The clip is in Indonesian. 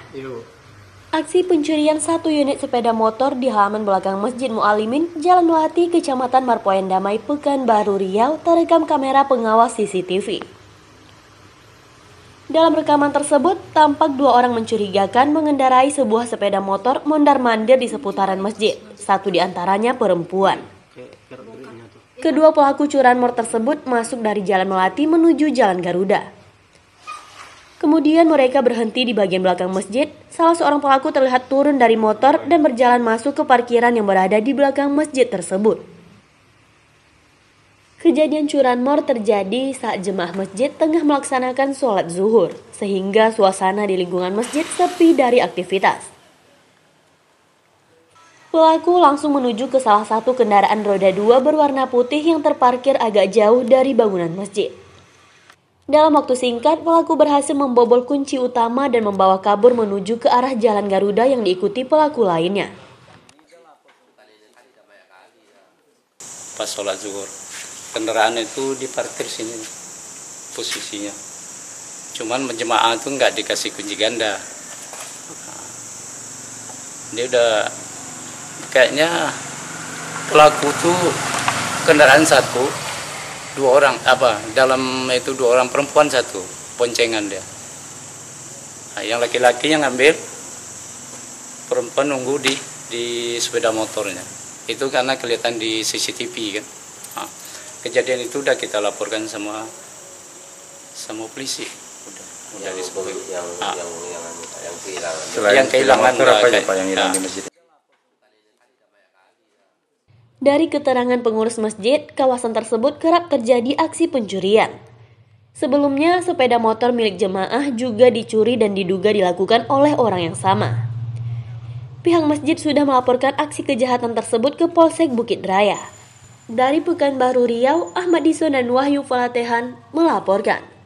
Yuk. Aksi pencurian satu unit sepeda motor di halaman belakang Masjid Mu'alimin, Jalan Melati, Kecamatan Marpoen Damai, Pekanbaru Riau terekam kamera pengawas CCTV. Dalam rekaman tersebut, tampak dua orang mencurigakan mengendarai sebuah sepeda motor mondar-mandir di seputaran masjid. Satu di antaranya perempuan. Kedua pelaku curanmor tersebut masuk dari Jalan Melati menuju Jalan Garuda. Kemudian mereka berhenti di bagian belakang masjid. Salah seorang pelaku terlihat turun dari motor dan berjalan masuk ke parkiran yang berada di belakang masjid tersebut. Kejadian curanmor terjadi saat jemaah masjid tengah melaksanakan sholat zuhur, sehingga suasana di lingkungan masjid sepi dari aktivitas. Pelaku langsung menuju ke salah satu kendaraan roda 2 berwarna putih yang terparkir agak jauh dari bangunan masjid. Dalam waktu singkat, pelaku berhasil membobol kunci utama dan membawa kabur menuju ke arah Jalan Garuda yang diikuti pelaku lainnya. Pas sholat zuhur, kendaraan itu diparkir sini posisinya. Cuman jemaah itu nggak dikasih kunci ganda. Dia udah kayaknya pelaku tuh kendaraan satu. Dua orang dalam itu dua orang perempuan satu boncengan dia. Nah, yang laki-laki yang ngambil, perempuan nunggu di sepeda motornya. Itu karena kelihatan di CCTV kan. Nah, kejadian itu udah kita laporkan sama polisi. Udah disebut. Yang kehilangan yang di masjid. Dari keterangan pengurus masjid, kawasan tersebut kerap terjadi aksi pencurian. Sebelumnya, sepeda motor milik jemaah juga dicuri dan diduga dilakukan oleh orang yang sama. Pihak masjid sudah melaporkan aksi kejahatan tersebut ke Polsek Bukit Raya. Dari Pekanbaru Riau, Ahmad Dison dan Wahyu Falatehan melaporkan.